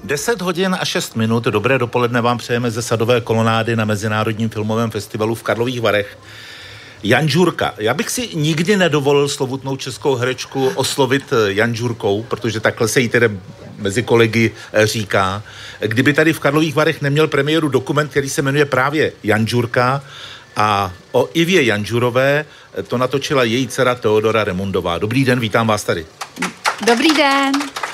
10 hodin a 6 minut. Dobré dopoledne vám přejeme ze Sadové kolonády na Mezinárodním filmovém festivalu v Karlových Varech. Jan Žurka. Já bych si nikdy nedovolil slovutnou českou herečku oslovit Jan Žurkou, protože takhle se jí tedy mezi kolegy říká. Kdyby tady v Karlových Varech neměl premiéru dokument, který se jmenuje právě Jan Žurka, a o Ivě Janžurové to natočila její dcera Teodora Remundová. Dobrý den, vítám vás tady. Dobrý den.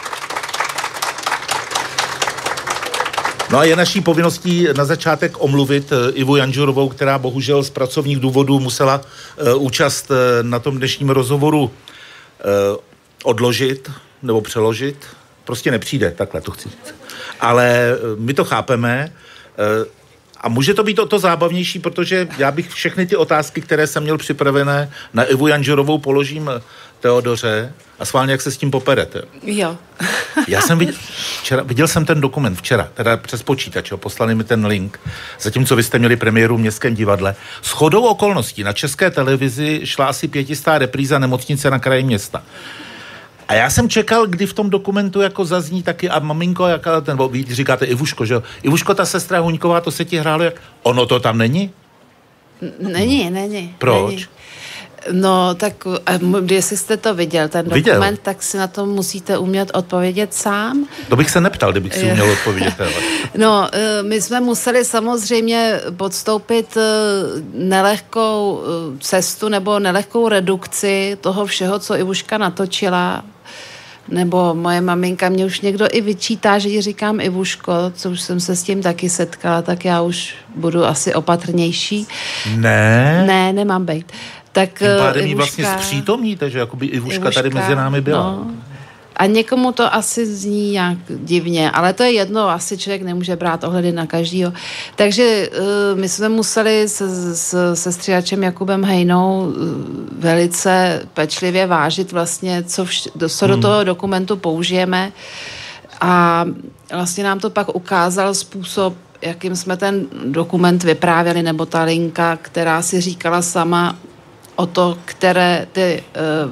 No a je naší povinností na začátek omluvit Ivu Janžurovou, která bohužel z pracovních důvodů musela účast na tom dnešním rozhovoru odložit nebo přeložit. Prostě nepřijde, takhle to chci říct. Ale my to chápeme. A může to být o to zábavnější, protože já bych všechny ty otázky, které jsem měl připravené na Ivu Janžurovou, položím Teodoře a schválně, jak se s tím poperete. Jo. Já jsem viděl jsem ten dokument včera, teda přes počítač, poslali mi ten link, zatímco vy jste měli premiéru v Městském divadle. Shodou okolností na České televizi šla asi 500. repríza Nemocnice na kraji města. A já jsem čekal, kdy v tom dokumentu jako zazní taky a maminko, jaká ten, vy říkáte Ivuško, že jo? Ivuško, ta sestra Huňková, to se ti hrálo jak... Ono to tam není? Není. Proč? Není. No, tak jestli jste to viděl, ten dokument, tak si na to musíte umět odpovědět sám. To bych se neptal, kdybych si uměl odpovědět. No, my jsme museli samozřejmě podstoupit nelehkou cestu nebo nelehkou redukci toho všeho, co Ivuška natočila. Nebo moje maminka, mě už někdo i vyčítá, že jí říkám Ivuško, co už jsem se s tím taky setkala, tak já už budu asi opatrnější. Ne, nemám bejt. Tak tím pádem jí vlastně zpřítomníte, že jakoby Ivuška tady mezi námi byla. No. A někomu to asi zní nějak divně, ale to je jedno, asi člověk nemůže brát ohledy na každýho. Takže my jsme museli se stříhačem Jakubem Hejnou velice pečlivě vážit vlastně, co do toho dokumentu použijeme. A vlastně nám to pak ukázal způsob, jakým jsme ten dokument vyprávěli, nebo ta linka, která si říkala sama o to, které ty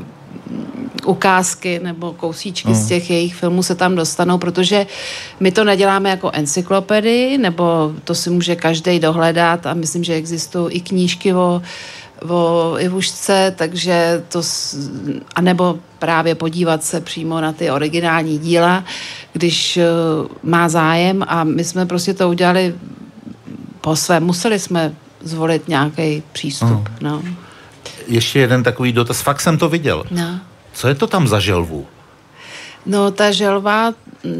ukázky nebo kousíčky z těch jejich filmů se tam dostanou, protože my to neděláme jako encyklopedii, nebo to si může každej dohledat a myslím, že existují i knížky o Ivušce, takže to, anebo právě podívat se přímo na ty originální díla, když má zájem, a my jsme prostě to udělali po svém. Museli jsme zvolit nějaký přístup. No. Ještě jeden takový dotaz. Fakt jsem to viděl. No. Co je to tam za želvu? No, ta želva,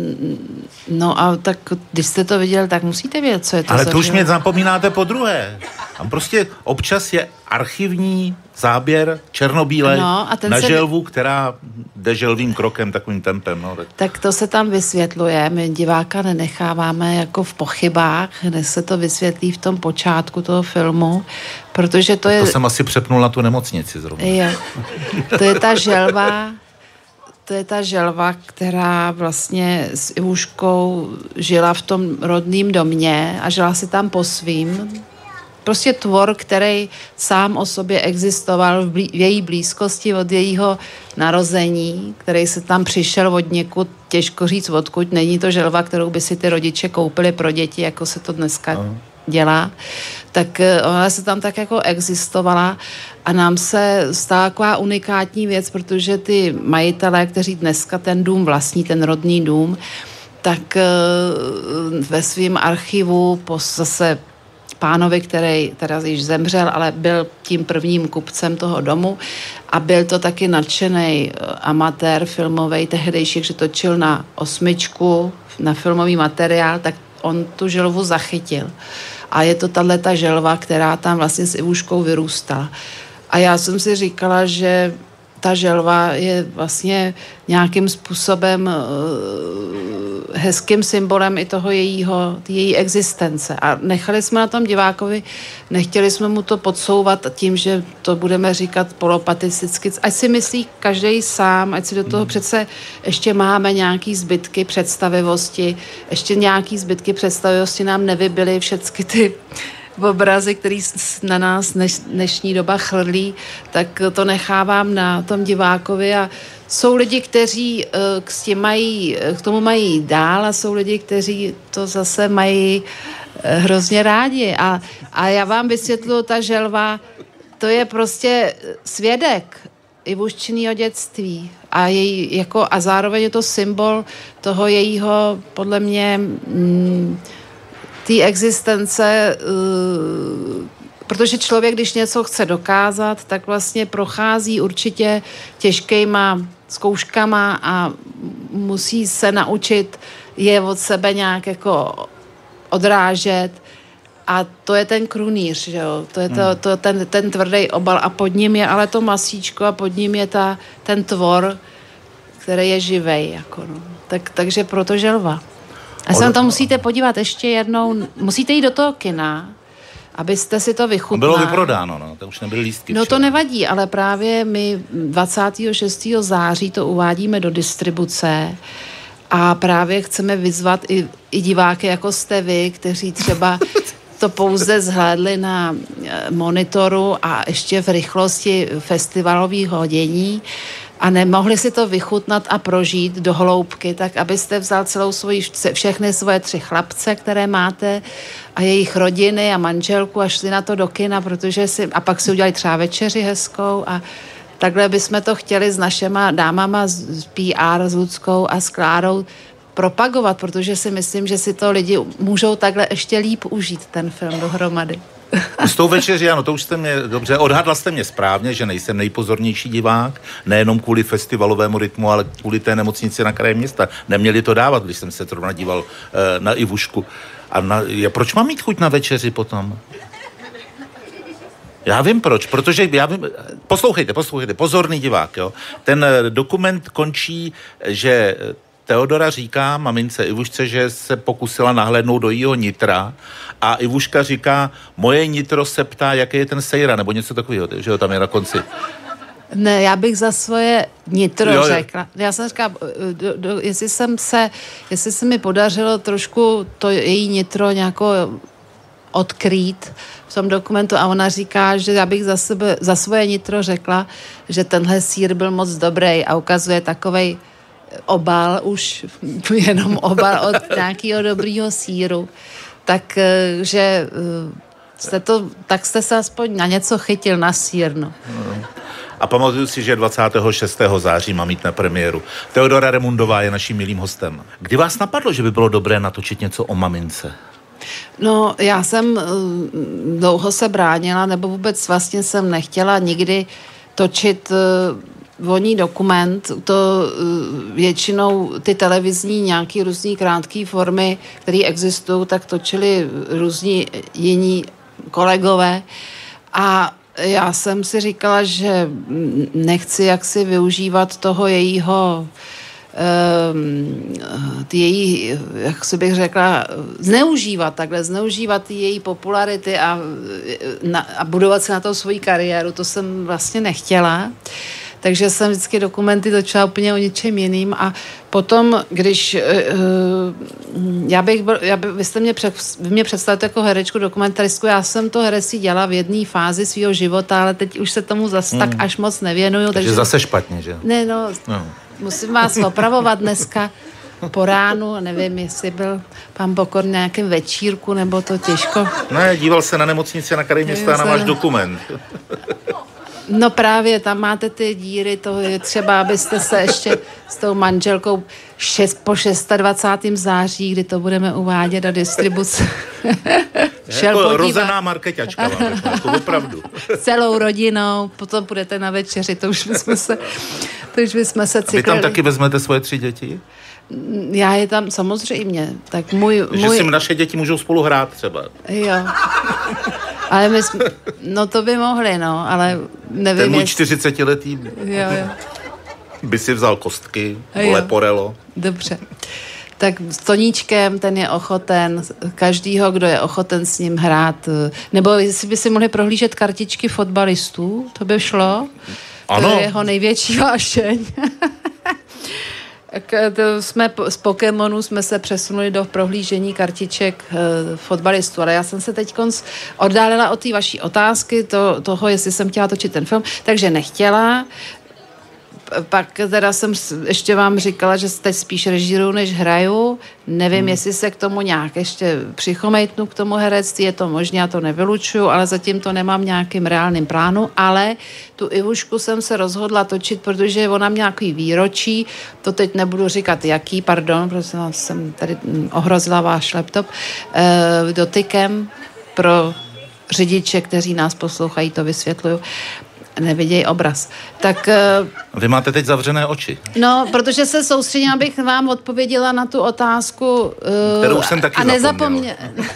no a tak, když jste to viděl, tak musíte vědět, co je to. Ale za to už želva. mě zapomínáte po druhé. Tam prostě občas je archivní záběr černobílej na želvu, která jde želvým krokem, takovým tempem. No, tak to se tam vysvětluje. My diváka nenecháváme jako v pochybách, hned se to vysvětlí v tom počátku toho filmu, protože to je... To jsem asi přepnul na tu nemocnici zrovna. Jo. To je ta želva... To je ta želva, která vlastně s Ivuškou žila v tom rodném domě a žila si tam po svým. Prostě tvor, který sám o sobě existoval v její blízkosti od jejího narození, který se tam přišel od někud, těžko říct odkud. Není to želva, kterou by si ty rodiče koupili pro děti, jako se to dneska dělá. Tak ona se tam tak jako existovala a nám se stala taková unikátní věc, protože ty majitelé, kteří dneska ten dům vlastní, ten rodný dům, tak ve svém archivu zase pánovi, který teda již zemřel, ale byl tím prvním kupcem toho domu a byl to taky nadšený amatér filmovej tehdejší, že točil na 8, na filmový materiál, tak on tu želvu zachytil. A je to tato želva, která tam vlastně s Ivuškou vyrůstala. A já jsem si říkala, že ta želva je vlastně nějakým způsobem hezkým symbolem i toho její existence. A nechali jsme na tom divákovi, nechtěli jsme mu to podsouvat tím, že to budeme říkat polopatisticky. Ať si myslí každý sám, ať si do toho přece ještě máme nějaký zbytky představivosti, ještě nějaký zbytky představivosti nám nevybily všechny ty obrazy, který na nás dnešní doba chrlí, tak to nechávám na tom divákovi a jsou lidi, kteří k tomu mají dál a jsou lidi, kteří to zase mají hrozně rádi a já vám vysvětluji, ta želva, to je prostě svědek Ivuščinýho dětství a zároveň je to symbol toho jejího, podle mě, té existence, protože člověk, když něco chce dokázat, tak vlastně prochází určitě těžkýma zkouškama a musí se naučit je od sebe nějak jako odrážet a to je ten krunýř, že jo? To je ten tvrdý obal a pod ním je ale to masíčko a pod ním je ten tvor, který je živej, jako no. Takže proto želva. A se na to musíte podívat ještě jednou, musíte jít do toho kina, abyste si to vychutnali. Bylo vyprodáno, no, to už nebyly lístky. No to nevadí, ale právě my 26. září to uvádíme do distribuce a právě chceme vyzvat i diváky, jako jste vy, kteří třeba to pouze zhlédli na monitoru a ještě v rychlosti festivalových hodění a nemohli si to vychutnat a prožít do hloubky, tak abyste vzal všechny svoje 3 chlapce, které máte a jejich rodiny a manželku a šli na to do kina, a pak si udělali třeba večeři hezkou a takhle bychom to chtěli s našima dámama z PR, s Luckou a s Klárou propagovat, protože si myslím, že si to lidi můžou takhle ještě líp užít ten film dohromady. S tou večeří, ano, to už jste mě dobře, odhadla jste mě správně, že nejsem nejpozornější divák, nejenom kvůli festivalovému rytmu, ale kvůli té nemocnici na kraji města. Neměli to dávat, když jsem se zrovna díval na Ivušku. A proč mám mít chuť na večeři potom? Já vím proč, protože poslouchejte, pozorný divák, jo. Ten dokument končí, že Teodora říká mamince Ivušce, že se pokusila nahlédnout do jejího nitra a Ivuška říká, moje nitro se ptá, jaký je ten sejra, nebo něco takového, že jo, tam je na konci. Ne, já bych za svoje nitro řekla. Já jsem říkala, jestli se mi podařilo trošku to její nitro nějako odkrýt v tom dokumentu a ona říká, že já bych za svoje nitro řekla, že tenhle sýr byl moc dobrý a ukazuje takovej obal, už jenom obal od nějakého dobrýho sýru. Takže tak jste se aspoň na něco chytil, na sýr, no. A pamatuju si, že 26. září mám jít na premiéru. Teodora Remundová je naším milým hostem. Kdy vás napadlo, že by bylo dobré natočit něco o mamince? No, já jsem dlouho se bránila, nebo vůbec vlastně jsem nechtěla nikdy točit voní dokument, to většinou ty televizní nějaký různý krátký formy, které existují, tak točili různí jiní kolegové a já jsem si říkala, že nechci jaksi využívat toho jejího její, jak si bych řekla, zneužívat její popularity a budovat si na to svoji kariéru, to jsem vlastně nechtěla. Takže jsem vždycky dokumenty točila úplně o něčem jiným a potom, když vy mě představíte jako herečku, dokumentaristku, já jsem to herectví dělala v jedné fázi svého života, ale teď už se tomu zase tak až moc nevěnuju. Takže zase špatně, že? Ne, no. Musím vás opravovat dneska po ránu, nevím, jestli byl pan Bokor na nějakém večírku, nebo to těžko. Ne, díval se na nemocnici na kraji města a na váš dokument. No právě, tam máte ty díry, to je třeba, abyste se ještě s tou manželkou po 26. září, kdy to budeme uvádět do distribuce. Jako rozená marketačka, jako opravdu. S celou rodinou, potom půjdete na večeři, to už bychom se cyklili. Vy tam taky vezmete svoje 3 děti? Já je tam samozřejmě. Tak že si naše děti můžou spolu hrát třeba. Jo. Ale no to by mohli, no, ale nevím. Ten můj 40letý by si vzal kostky, leporelo. Dobře. Tak s Toníčkem, ten je ochoten, každýho, kdo je ochoten s ním hrát. Nebo jestli by si mohli prohlížet kartičky fotbalistů, to by šlo. Ano. To je jeho největší vášeň. Z Pokémonů jsme se přesunuli do prohlížení kartiček fotbalistů, ale já jsem se teď oddálila od té vaší otázky, toho, jestli jsem chtěla točit ten film, takže nechtěla. Pak teda jsem ještě vám říkala, že teď spíš režíruju, než hraju. Nevím, jestli se k tomu nějak ještě přichomejtnu k tomu herectví, je to možné, já to nevylučuju, ale zatím to nemám nějakým reálným plánu, ale tu Ivušku jsem se rozhodla točit, protože ona měla nějaký výročí, to teď nebudu říkat jaký, pardon, protože jsem tady ohrozila váš laptop, dotykem pro řidiče, kteří nás poslouchají, to vysvětluju. Nevidějí obraz. Tak... Vy máte teď zavřené oči. No, protože se soustředím, abych vám odpověděla na tu otázku. Kterou už jsem taky zapomněl.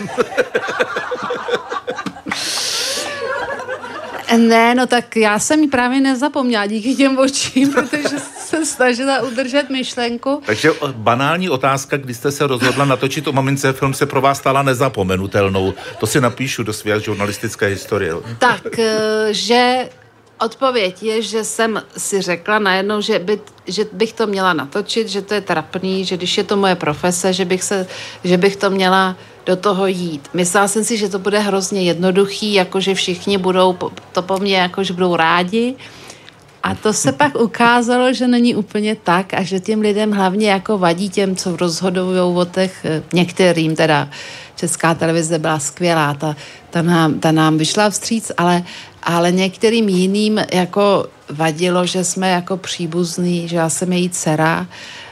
Ne, no tak já jsem ji právě nezapomněla díky těm očím, protože jsem snažila udržet myšlenku. Takže banální otázka, když jste se rozhodla natočit o mamince, film se pro vás stala nezapomenutelnou. To si napíšu do své žurnalistické historie. Tak, že... Odpověď je, že jsem si řekla najednou, že bych to měla natočit, že to je trapný, že když je to moje profese, že bych to měla do toho jít. Myslela jsem si, že to bude hrozně jednoduchý, jakože všichni budou to po mně, jakože budou rádi. A to se pak ukázalo, že není úplně tak a že těm lidem hlavně jako vadí těm, co rozhodujou o těch některým, teda Česká televize byla skvělá, ta nám vyšla vstříc, ale některým jiným jako vadilo, že jsme jako příbuzní, že já jsem její dcera,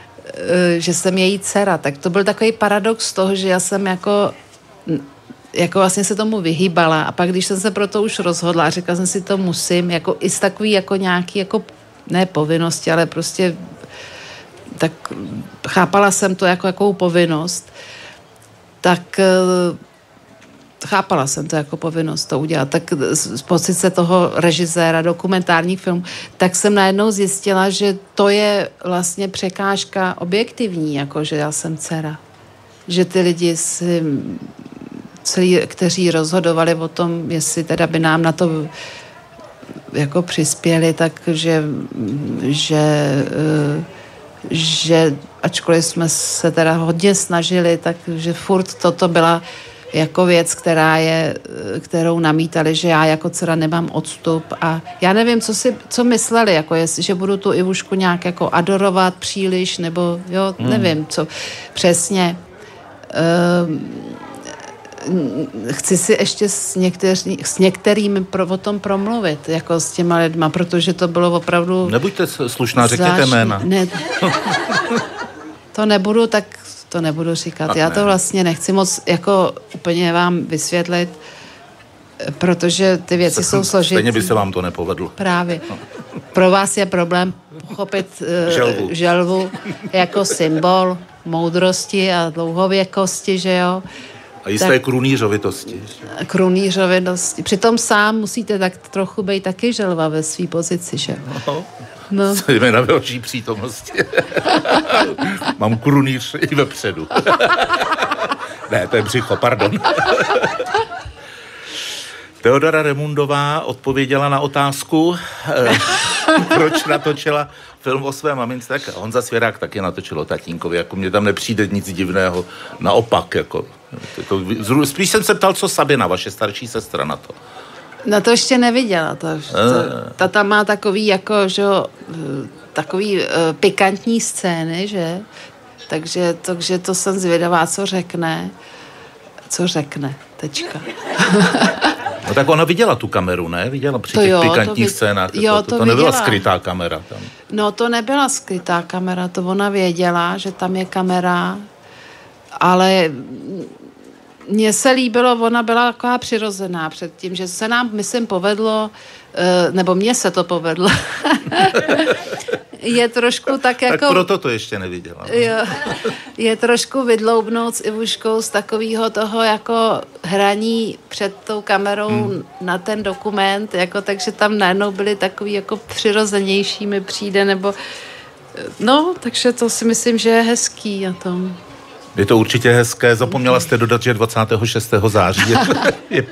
tak to byl takový paradox toho, že já jsem jako vlastně se tomu vyhýbala a pak, když jsem se pro to už rozhodla a řekla jsem si, to musím, jako i z takový jako nějaký, jako ne povinnosti, ale prostě tak chápala jsem to jako jakou povinnost, tak chápala jsem to jako povinnost to udělat, tak z pozice toho režiséra dokumentárních filmů, tak jsem najednou zjistila, že to je vlastně překážka objektivní, jako že já jsem dcera. Že ty lidi kteří rozhodovali o tom, jestli teda by nám na to jako přispěli, takže že ačkoliv jsme se teda hodně snažili, takže furt toto byla jako věc, kterou namítali, že já jako dcera nemám odstup a já nevím, co mysleli, jako jestli, že budu tu Ivušku nějak jako adorovat příliš, nebo jo, nevím, co přesně. Chci si ještě s některými o tom promluvit, jako s těma lidma, protože to bylo opravdu... Nebuďte slušná, řekněte jména. Ne, to nebudu říkat. Já to vlastně nechci moc jako úplně vám vysvětlit, protože ty věci jsou složité. Stejně by se vám to nepovedlo. Právě. Pro vás je problém pochopit želvu jako symbol moudrosti a dlouhověkosti, že jo? A jisté krunýřovitosti. Krunýřovitosti. Přitom sám musíte tak trochu být taky želva ve své pozici, že? No. Jména ve vaší přítomnosti. Mám krunýř i vepředu. Ne, to je břicho, pardon. Teodora Remundová odpověděla na otázku, proč natočila film o své mamince, tak Honza Svěrák taky natočil o tatínkovi, jako mně tam nepřijde nic divného, naopak, jako. Spíš jsem se ptal, co Sabina, vaše starší sestra, na to. No to ještě neviděla, ta tam má takový, jako, že takový pikantní scény, že? Takže to jsem zvědavá, co řekne, tečka. No tak ona viděla tu kameru, ne? Viděla při těch pikantních scénách. To nebyla skrytá kamera tam. No to nebyla skrytá kamera, to ona věděla, že tam je kamera, ale mně se líbilo, ona byla taková přirozená předtím, že se nám, myslím, povedlo, nebo mně se to povedlo, je trošku tak jako... Tak proto to ještě neviděla. Jo, je trošku vydloubnout s Ivuškou z takového toho jako hraní před tou kamerou na ten dokument, jako, takže tam najednou byly takový jako přirozenější mi přijde, nebo no, takže to si myslím, že je hezký na tom. Je to určitě hezké. Zapomněla jste dodat, že 26. září je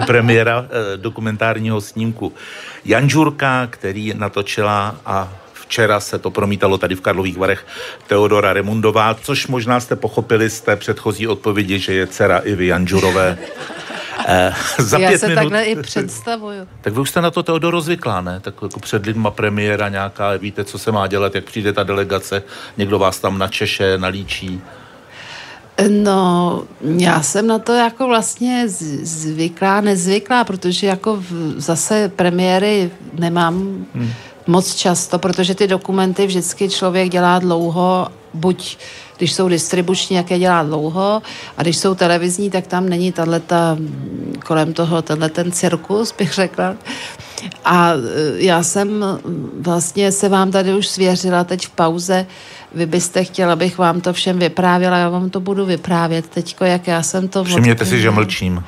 premiéra dokumentárního snímku Janžurka, který natočila a v včera se to promítalo tady v Karlových Varech, Teodora Remundová, což možná jste pochopili z té předchozí odpovědi, že je dcera Ivy Janžurové. Za 5 minut. Takhle i představuju. Tak vy už jste na to, Teodoro, zvyklá, ne? Tak jako před lidma premiéra nějaká, víte, co se má dělat, jak přijde ta delegace, někdo vás tam načeše, nalíčí. No, já jsem na to jako vlastně zvyklá, nezvyklá, protože jako zase premiéry nemám moc často, protože ty dokumenty vždycky člověk dělá dlouho, buď když jsou distribuční, jak je dělá dlouho, a když jsou televizní, tak tam není kolem toho ten cirkus, bych řekla. A já jsem vlastně se vám tady už svěřila teď v pauze. Vy byste chtěla, abych vám to všem vyprávěla, já vám to budu vyprávět teďko, jak já jsem to... Všimněte si, že mlčím.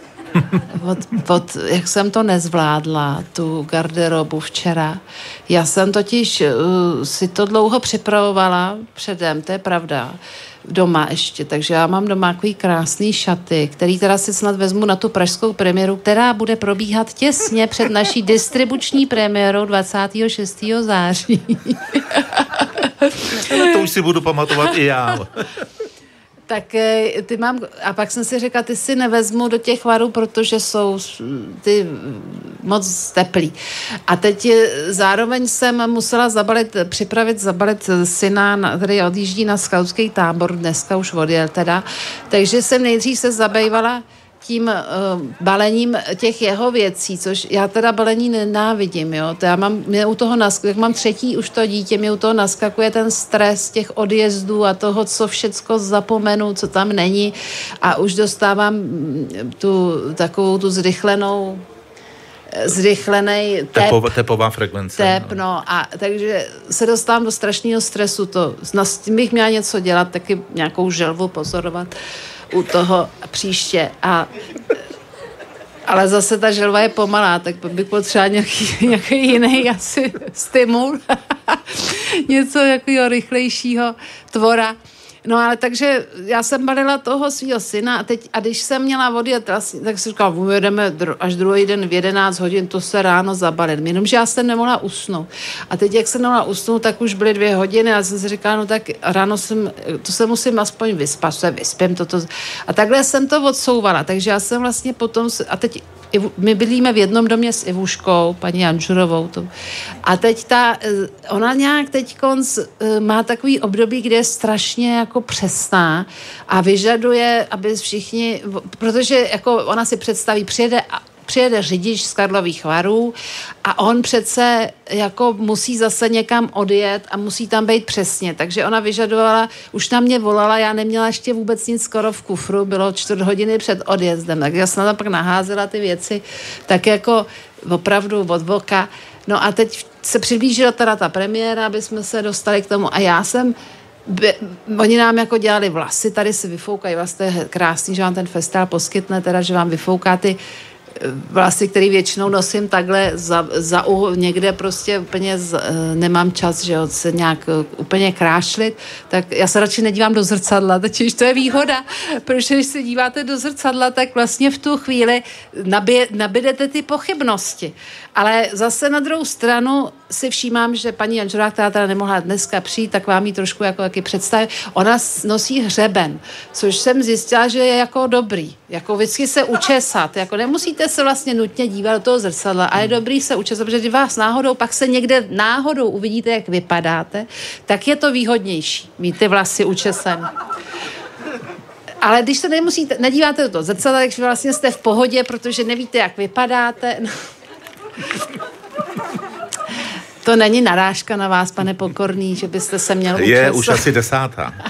Jak jsem to nezvládla, tu garderobu včera. Já jsem totiž si to dlouho připravovala předem, to je pravda, doma ještě, takže já mám doma takový krásný šaty, který teda si snad vezmu na tu pražskou premiéru, která bude probíhat těsně před naší distribuční premiérou 26. září. To už si budu pamatovat i já. Tak ty mám, a pak jsem si řekla, ty si nevezmu do těch Varů, protože jsou ty moc teplý. A teď zároveň jsem musela připravit zabalit syna, který odjíždí na skautský tábor, dneska už odjel teda, takže jsem nejdřív se zabývala tím balením těch jeho věcí, což já teda balení nenávidím, jo. To mě u toho jak mám 3. už to dítě, mě u toho naskakuje ten stres těch odjezdů a toho, co všecko zapomenu, co tam není, a už dostávám takovou tu zrychlenej tepová frekvence. No, a takže se dostávám do strašného stresu, s tím bych měla něco dělat, taky nějakou želvu pozorovat u toho příště. Ale zase ta želva je pomalá, tak bych potřeba nějaký jiný asi stimul. Něco takového rychlejšího tvora. No ale takže já jsem balila toho svýho syna a když jsem měla odjet, tak jsem říkala, ujedeme až druhý den v 11 hodin, to se ráno zabalit. Jenomže já jsem nemohla usnout. A teď, jak jsem nemohla usnout, tak už byly 2 hodiny a já jsem si říkala, no tak ráno to se musím aspoň vyspat, se vyspím. A takhle jsem to odsouvala, takže já jsem vlastně potom, a teď my bydlíme v jednom domě s Ivuškou, paní Janžurovou. A teď ona nějak teď má takový období, kde je strašně jako přesná a vyžaduje, aby všichni, protože jako ona si představí, přijede řidič z Karlových Varů a on přece jako musí zase někam odjet a musí tam být přesně. Takže ona vyžadovala, už na mě volala, já neměla ještě vůbec nic skoro v kufru, bylo 4 hodiny před odjezdem, tak já jsem tam pak naházela ty věci, tak jako opravdu od voka. No a teď se přiblížila teda ta premiéra, aby jsme se dostali k tomu a já jsem oni nám jako dělali vlasy, tady se vyfoukají, vlastně je krásný, že vám ten festival poskytne, teda, že vám vyfouká ty vlasy, který většinou nosím takhle někde prostě úplně nemám čas, že jo, se nějak úplně krášlit, tak já se radši nedívám do zrcadla, takže to je výhoda, protože když se díváte do zrcadla, tak vlastně v tu chvíli nabídete ty pochybnosti. Ale zase na druhou stranu si všímám, že paní Janžurová, která teda nemohla dneska přijít, tak vám ji trošku jako jaký představit. Ona nosí hřeben, což jsem zjistila, že je jako dobrý. Jako vždycky se učesat. Jako nemusíte se vlastně nutně dívat do toho zrcadla, ale je dobrý se učesat, protože když vás náhodou, pak se někde náhodou uvidíte, jak vypadáte, tak je to výhodnější mít ty vlasy učesané. Ale když se nedíváte do toho zrcadla, takže vlastně jste v pohodě, protože nevíte, jak vypadáte. To není narážka na vás, pane Pokorný, že byste se měl učesat. Je už asi 10.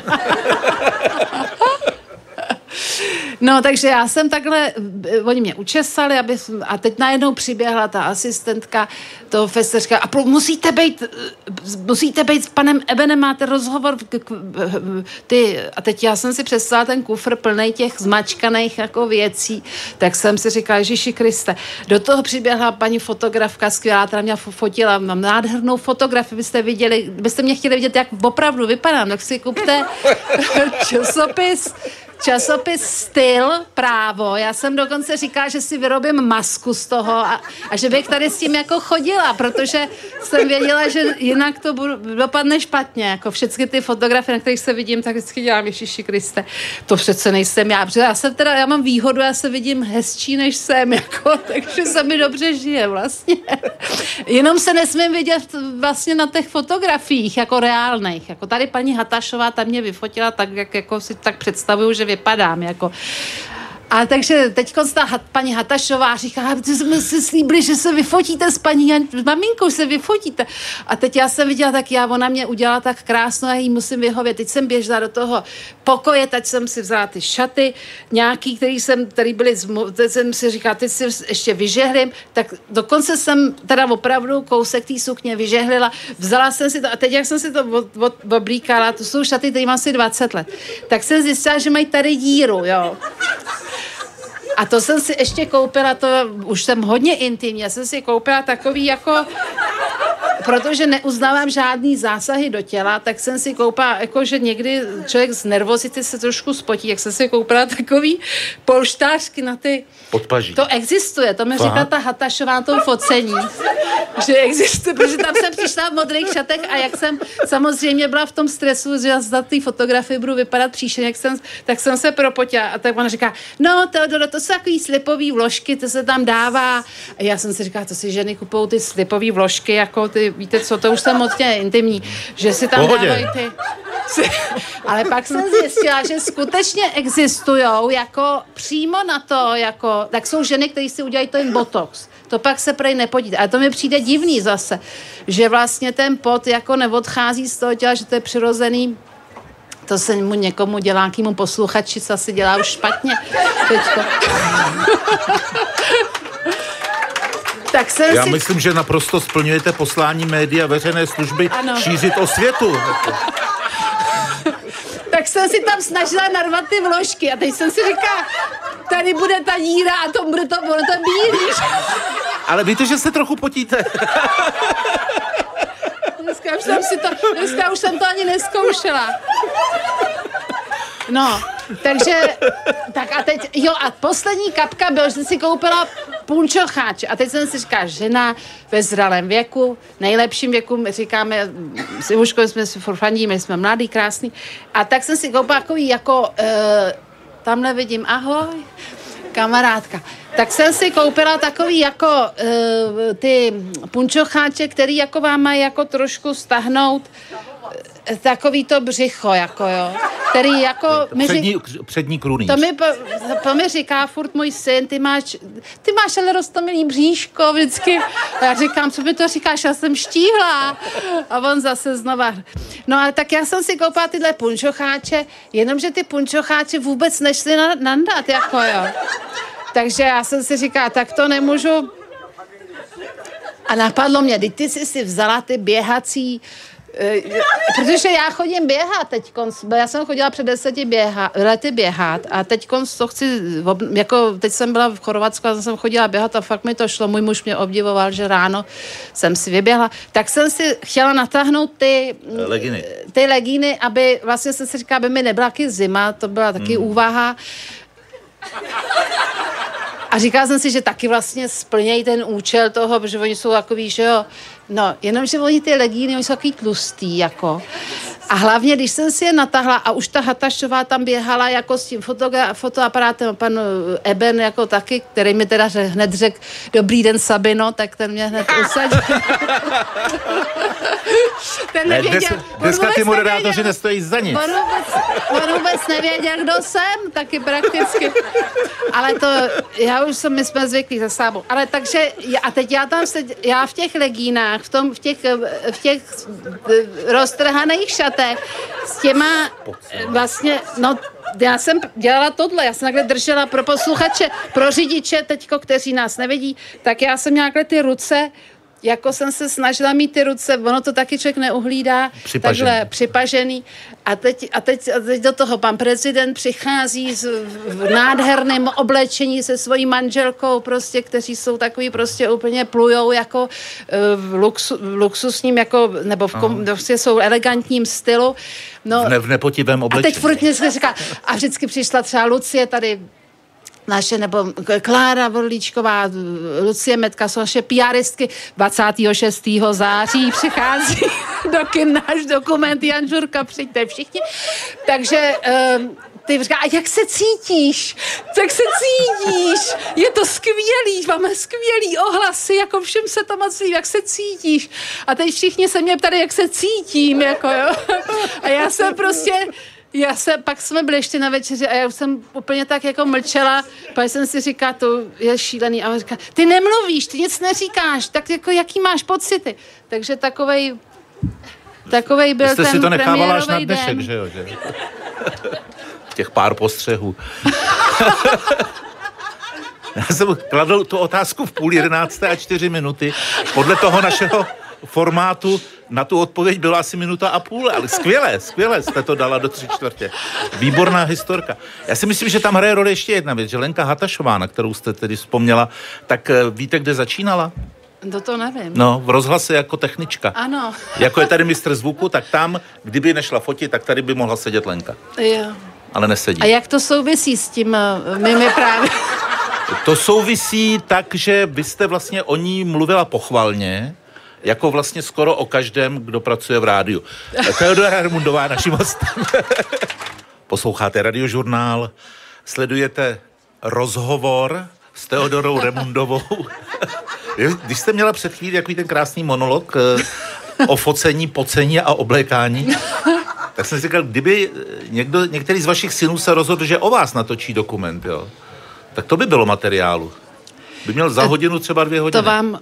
No, takže já jsem takhle, oni mě učesali, a teď najednou přiběhla ta asistentka toho festeřka a musíte být s panem Ebenem, máte rozhovor, a teď já jsem si představila ten kufr plnej těch zmačkaných jako věcí, tak jsem si říkala, Ježiši Kriste, do toho přiběhla paní fotografka skvělá, která mě fotila, mám nádhernou fotografii, byste mě chtěli vidět, jak opravdu vypadám, tak si kupte časopis časopis Styl, Právo. Já jsem dokonce říkala, že si vyrobím masku z toho a že bych tady s tím jako chodila, protože jsem věděla, že jinak to dopadne špatně. Jako všechny ty fotografie, na kterých se vidím, tak vždycky dělám, Ježiši Kriste, to přece nejsem já. Protože já mám výhodu, já se vidím hezčí, než jsem, jako, takže se mi dobře žije vlastně. Jenom se nesmím vidět vlastně na těch fotografiích, jako reálných. Jako tady paní Hatašová, ta mě vyfotila tak, jak jako si tak představuju, že vypadám. Jako. A takže teď paní Hatašová říká, že jsme si slíbili, že se vyfotíte s paní maminkou, se vyfotíte. A teď já jsem viděla, tak ona mě udělala tak krásno, já jí musím vyhovět. Teď jsem běžela do toho pokoje, teď jsem si vzala ty šaty, nějaký, který byly, teď jsem si říkala, teď si ještě vyžehlím, tak dokonce jsem teda opravdu kousek té sukně vyžehlila, vzala jsem si to a teď, jak jsem si to oblíkala, to jsou šaty, které mám asi 20 let, tak jsem zjistila, že mají tady díru, jo. A to jsem si ještě koupila, to už jsem hodně intimní, já jsem si koupila takový jako, protože neuznávám žádný zásahy do těla, tak jsem si koupila, jako že někdy člověk z nervozity se trošku spotí, jak jsem si koupila takový polštářky na ty... Podpaží. To existuje, to mi říkala ta Hatašová tom focení, že existuje, protože tam jsem přišla v modrých šatech a jak jsem samozřejmě byla v tom stresu, že za té fotografii budu vypadat příšerně, tak jsem se propotila a tak ona říká, no Teodoro, to jsou takový slipový vložky, to se tam dává. A já jsem si říkala, to si ženy kupou ty slipový vložky, jako ty, víte co, to už jsem moc intimní, že si tam dávají ty... Ale pak jsem zjistila, že skutečně existujou jako přímo na to, jako, tak jsou ženy, které si udělají ten botox. To pak se prej nepodíte. Ale to mi přijde divný zase, že vlastně ten pot jako neodchází z toho těla, že to je přirozený. To se mu někomu dělá, nějakýmu posluchači, co asi dělá už špatně. Teďko. Tak Já myslím, že naprosto splňujete poslání média veřejné služby šířit osvětu. Tak jsem si tam snažila narvat ty vložky a teď jsem si říkala, tady bude ta díra a to bude to bílý. Ale víte, že se trochu potíte. Dneska už jsem to ani neskoušela. No, takže, tak a teď, jo, a poslední kapka byl, že jsem si koupila punčocháč a teď jsem si říkala, žena ve zralém věku, nejlepším věku, my říkáme, s Ivuškou jsme si fandíme, jsme mladý, krásný, a tak jsem si koupila takový jako, tamhle vidím, ahoj, kamarádka. Tak jsem si koupila takový jako ty punčocháče, který jako vám mají jako trošku stahnout takový to břicho, jako jo, který jako... Přední krůníč. To mi říká furt můj syn, ty máš ale roztomilý bříško vždycky. A já říkám, co mi to říkáš, já jsem štíhlá. A on zase znova. No ale tak já jsem si koupila tyhle punčocháče, jenomže ty punčocháče vůbec nešly nandat, jako jo. Takže já jsem si říkala, tak to nemůžu. A napadlo mě, ty jsi si vzala ty běhací, protože já chodím běhat teďkon, já jsem chodila před 10 lety běhat a teďkon to chci, jako teď jsem byla v Chorvatsku a jsem chodila běhat a fakt mi to šlo, můj muž mě obdivoval, že ráno jsem si vyběhla, tak jsem si chtěla natáhnout ty legíny, aby vlastně jsem si říkala, aby mi nebyla taky zima, to byla taky úvaha. A říkala jsem si, že taky vlastně splnějí ten účel toho, protože oni jsou takový, že jo, no, jenomže oni ty legíny, oni jsou takový tlustý, jako. A hlavně, když jsem si je natáhla a už ta Hatašová tam běhala jako s tím fotoaparátem, pan Eben jako taky, který mi teda hned řekl, dobrý den Sabino, tak ten mě hned usadil. Ten nevěděl. Dneska ty moderátoři nestojí za nic. On vůbec nevěděl, kdo jsem, taky prakticky. Ale to, my jsme zvyklí za sábou. Ale takže, a teď já v těch legínách, v těch roztrhaných šatech, s těma vlastně, no, já jsem dělala tohle, já jsem takhle držela pro posluchače, pro řidiče teďko, kteří nás nevidí, tak já jsem nějaké ty ruce jako jsem se snažila mít ty ruce, ono to taky člověk neuhlídá, takhle připažený. A teď do toho pan prezident přichází v nádherném oblečení se svojí manželkou, prostě, kteří jsou takový prostě úplně plujou jako v luxusním, jako, nebo prostě jsou elegantním stylu. No, v nepotivém oblečení. A teď furt něco říká, a vždycky přišla třeba Lucie tady, naše, nebo Klára Vorlíčková, Lucie Metka, jsou naše PRistky, 26. září přichází do kin náš dokument Jan Žurka, přijďte všichni. Takže ty říká, a jak se cítíš? Tak se cítíš? Je to skvělý, máme skvělý ohlasy, jako všem se to moc líbí, jak se cítíš? A teď všichni se mě ptali, jak se cítím, jako jo. A já jsem prostě... pak jsme byli ještě na večeři a já jsem úplně tak jako mlčela, pak jsem si říkala, to je šílený, a on říká, ty nemluvíš, ty nic neříkáš, tak jako jaký máš pocity? Takže takovej byl jste ten si to nechávala až na premiérovej dnešek, den. že jo? Že? Těch pár postřehů. Já jsem kladl tu otázku v 10:30 a 4 minuty. Podle toho našeho formátu na tu odpověď byla asi 1,5 minuty, ale skvěle jste to dala do 3/4. Výborná historka. Já si myslím, že tam hraje roli ještě jedna věc, že Lenka Hatašová, na kterou jste tedy vzpomněla, tak víte, kde začínala? To nevím. No, v rozhlase jako technička. Ano. Jako je tady mistr zvuku, tak tam, kdyby nešla fotit, tak tady by mohla sedět Lenka. Jo. Ale nesedí. A jak to souvisí s tím mými právě? To souvisí tak, že vy jste vlastně o ní mluvila pochvalně, jako vlastně skoro o každém, kdo pracuje v rádiu. Teodora Remundová, naším hostem. Posloucháte Radiožurnál, sledujete rozhovor s Teodorou Remundovou. Když jste měla před chvílí takový ten krásný monolog o focení, pocení a oblékání, tak jsem si říkal, kdyby některý z vašich synů se rozhodl, že o vás natočí dokument, jo, tak to by bylo materiálu. By měl za hodinu třeba 2 hodiny.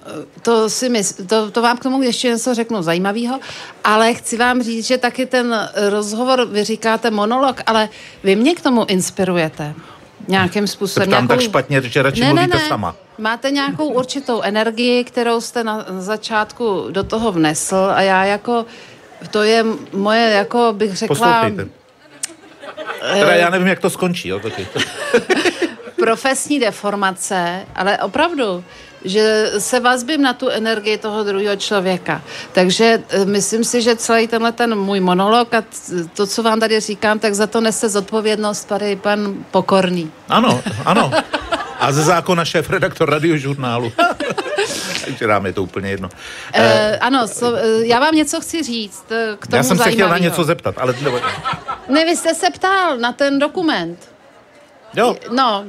To vám k tomu ještě něco řeknu zajímavého, ale chci vám říct, že taky ten rozhovor, vy říkáte monolog, ale vy mě k tomu inspirujete nějakým způsobem. Tam tak špatně, že radši mluvíte sama. Máte nějakou určitou energii, kterou jste na začátku do toho vnesl a já jako, to je moje, jako bych řekla... Poslouchejte. Teda já nevím, jak to skončí, jo, taky. Profesní deformace, ale opravdu, že se vazbím na tu energii toho druhého člověka. Takže myslím si, že celý tenhle ten můj monolog a to, co vám tady říkám, tak za to nese zodpovědnost tady pan Pokorný. Ano. A ze zákona šéf-redaktor Radiožurnálu. Takže nám je to úplně jedno. Ano, já vám něco chci říct k tomu já jsem se chtěl na zajímavýho. něco zeptat, ale... Ne, vy jste se ptal na ten dokument. Jo. No.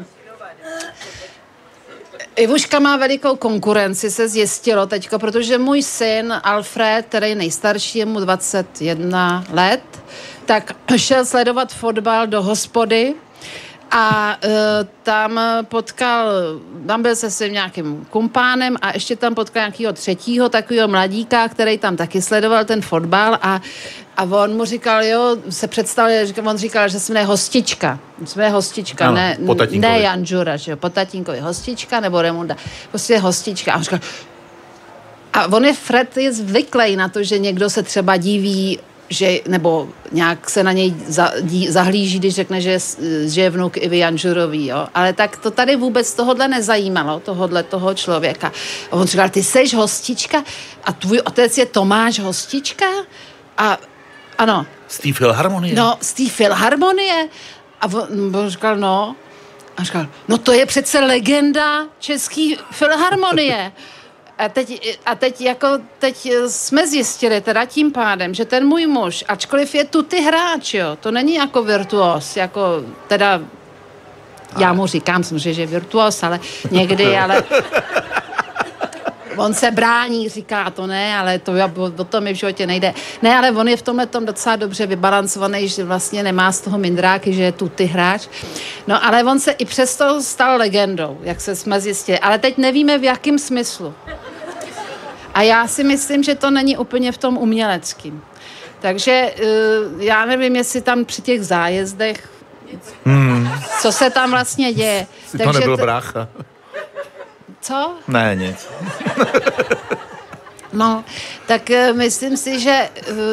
Ivuška má velikou konkurenci, se zjistilo teďko, protože můj syn Alfred, který je nejstarší, je mu 21 let, tak šel sledovat fotbal do hospody a tam byl se svým nějakým kumpánem a ještě tam potkal nějakého 3. takového mladíka, který tam taky sledoval ten fotbal a on mu říkal, jo, se představil, on říkal, že se jmenuje Hostička. Ano, ne Jan Žura, že jo, po tatínkovi Hostička nebo Remunda. Prostě Hostička. A on říkal, a Fred je zvyklý na to, že někdo se třeba diví, že, nebo nějak se na něj zahlíží, když řekne, že je vnuk Ivy Janžurový, jo. Ale tak to tady vůbec tohodle nezajímalo, toho člověka. A on říkal, ty seš Hostička a tvůj otec je Tomáš Hostička? A ano. Z té filharmonie? No, z té filharmonie. A on říkal, no. A říkal, no to je přece legenda český filharmonie. A teď jsme zjistili teda tím pádem, že ten můj muž, ačkoliv je tuty hráč, jo, to není jako virtuos, jako teda, já mu říkám samozřejmě, že je virtuos, ale někdy, ale on se brání, říká, to ne, ale o tom mi v životě nejde. Ne, ale on je v tomhle tom docela dobře vybalancovaný, že vlastně nemá z toho mindráky, že je tuty hráč. No, ale on se i přesto stal legendou, jak jsme zjistili. Ale teď nevíme, v jakém smyslu. A já si myslím, že to není úplně v tom uměleckým. Takže já nevím, jestli tam při těch zájezdech, co se tam vlastně děje. To nebyl brácha. Co? Ne, nic. No, tak myslím si, že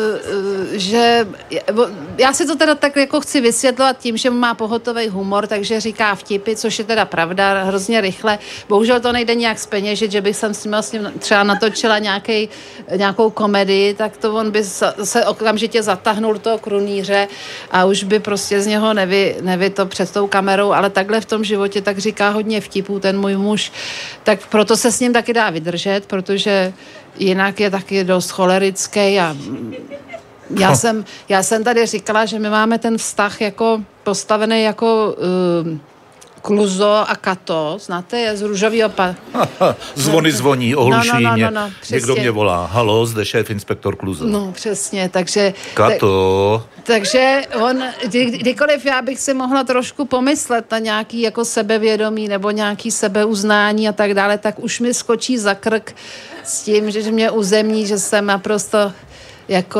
já si to teda tak jako chci vysvětlovat tím, že má pohotový humor, takže říká vtipy, což je teda pravda, hrozně rychle. Bohužel to nejde nějak zpeněžit, že bych jsem s ním třeba natočila nějakou komedii, tak to on by se okamžitě zatahnul do toho krunýře a už by prostě z něho nevy to před tou kamerou, ale takhle v tom životě tak říká hodně vtipů ten můj muž, tak proto se s ním taky dá vydržet, protože jinak je taky dost cholerický a já jsem tady říkala, že my máme ten vztah jako postavený jako Kluzo a Kato, znáte, je z Růžovýho Zvony zvoní, ohlušují mě. Někdo přesně. mě volá. Halo, zde šéf inspektor Kluzo. No, přesně, takže... Kato. Takže on, kdykoliv já bych si mohla trošku pomyslet na nějaký jako sebevědomí nebo nějaký sebeuznání a tak dále, tak už mi skočí za krk s tím, že mě uzemní, že jsem naprosto jako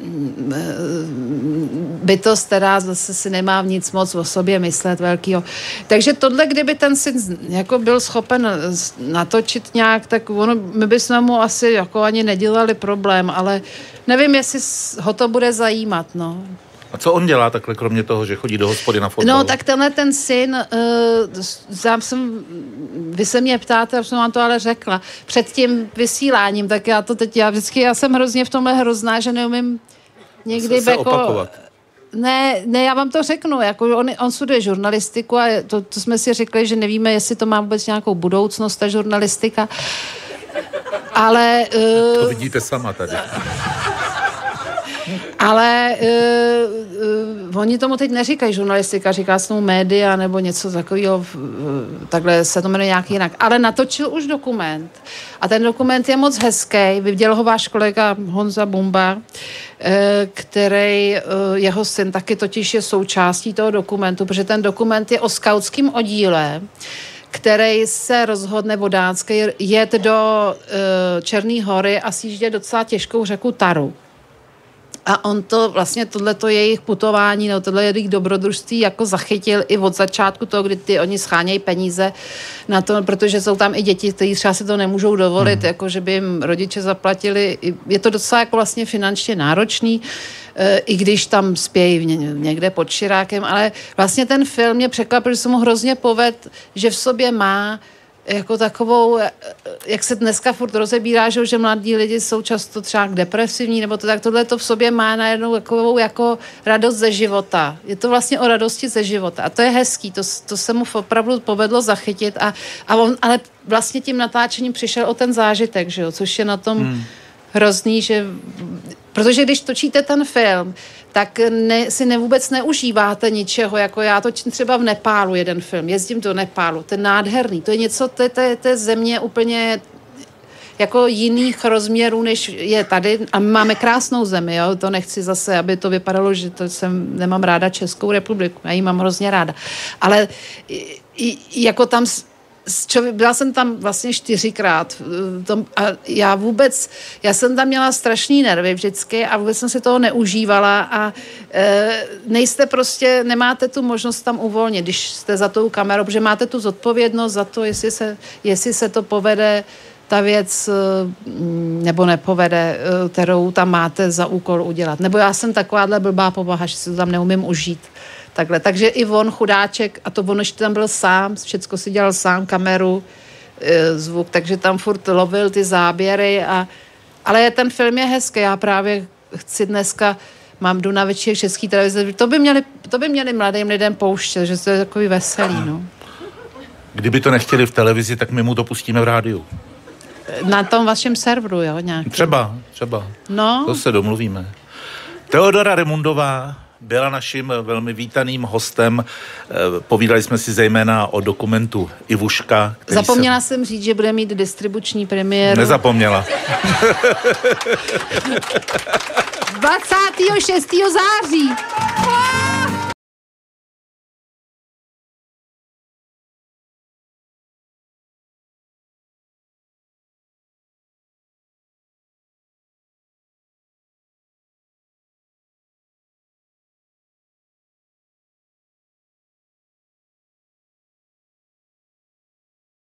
bytost, která zase si nemá nic moc o sobě myslet velkýho. Takže tohle, kdyby ten syn jako byl schopen natočit nějak, tak my bychom mu asi jako ani nedělali problém, ale nevím, jestli ho to bude zajímat, no. A co on dělá takhle, kromě toho, že chodí do hospody na fotbal? No, tak tenhle ten syn, vy se mě ptáte, já jsem vám to ale řekla, před tím vysíláním, tak já jsem hrozně v tomhle hrozná, že neumím někdy se opakovat. Ne, já vám to řeknu, jako on studuje žurnalistiku a to jsme si řekli, že nevíme, jestli to má vůbec nějakou budoucnost, ta žurnalistika, ale... To vidíte sama tady. Ale oni tomu teď neříkají žurnalistika, říká se tomu média nebo něco takového, takhle se to jmenuje nějak jinak. Ale natočil už dokument. A ten dokument je moc hezký. Vydělal ho váš kolega Honza Bumba, který, jeho syn taky totiž je součástí toho dokumentu, protože ten dokument je o skautském oddíle, který se rozhodne vodánský jet do Černé Hory a sjíždět docela těžkou řeku Taru. A on to vlastně tohleto jejich putování, no tohle jejich dobrodružství jako zachytil i od začátku toho, kdy oni schánějí peníze na to, protože jsou tam i děti, kteří třeba si to nemůžou dovolit, jako že by jim rodiče zaplatili. Je to docela jako vlastně finančně náročný, i když tam spějí někde pod Širákem, ale vlastně ten film mě překvapil, že se mu hrozně povedl, že v sobě má jako takovou, jak se dneska furt rozebírá, že mladí lidi jsou často třeba depresivní, nebo to tak tohle to v sobě má najednou takovou jako radost ze života. Je to vlastně o radosti ze života. A to je hezký, to se mu opravdu povedlo zachytit a on, ale vlastně tím natáčením přišel o ten zážitek, že jo, což je na tom hrozný, že protože když točíte ten film, tak si vůbec neužíváte ničeho, jako já točím třeba v Nepálu jeden film, jezdím do Nepálu, to je nádherný, to je něco, to je země úplně jako jiných rozměrů, než je tady a my máme krásnou zemi, jo, to nechci zase, aby to vypadalo, že nemám ráda Českou republiku, já ji mám hrozně ráda, ale jako tam byla jsem tam vlastně 4krát a já jsem tam měla strašný nervy vždycky a vůbec jsem si toho neužívala a nemáte tu možnost tam uvolnit, když jste za tou kamerou, protože máte tu zodpovědnost za to, jestli se to povede ta věc nebo nepovede, kterou tam máte za úkol udělat. Nebo já jsem takováhle blbá povaha, že si to tam neumím užít. Takhle. Takže i on, chudáček, a to on ještě tam byl sám, všecko si dělal sám, kameru, zvuk, takže tam furt lovil ty záběry, ale ten film je hezký, já právě chci dneska, jdu na večer Český televize, to by měli mladým lidem pouštět, že to je takový veselý, no. Kdyby to nechtěli v televizi, tak my mu to pustíme v rádiu. Na tom vašem serveru, jo, nějaký. Třeba. No. To se domluvíme. Teodora Remundová byla naším velmi vítaným hostem. Povídali jsme si zejména o dokumentu Ivuška. Zapomněla jsem říct, že bude mít distribuční premiéru. Nezapomněla. 26. září.